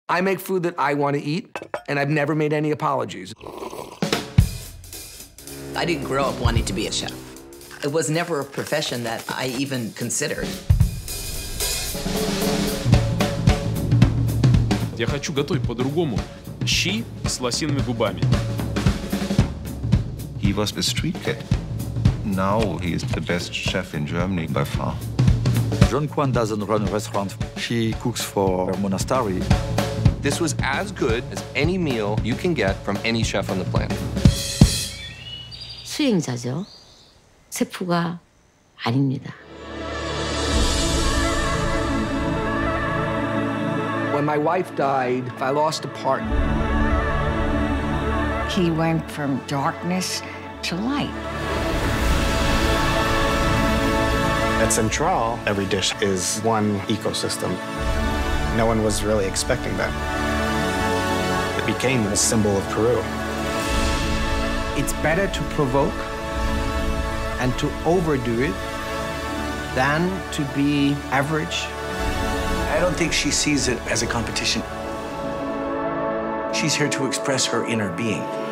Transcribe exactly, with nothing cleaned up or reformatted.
I make food that I want to eat, and I've never made any apologies. I didn't grow up wanting to be a chef. It was never a profession that I even considered. Я хочу готовить по-другому. Щи с лосиными губами. He was a street kid. Now he is the best chef in Germany by far. Jeong Kwan doesn't run a restaurant. She cooks for a monastery. This was as good as any meal you can get from any chef on the planet. 수행자죠. 셰프가 아닙니다. When my wife died, I lost a partner. He went from darkness to light. At Central, every dish is one ecosystem. No one was really expecting that. It became a symbol of Peru. It's better to provoke and to overdo it than to be average. I don't think she sees it as a competition. She's here to express her inner being.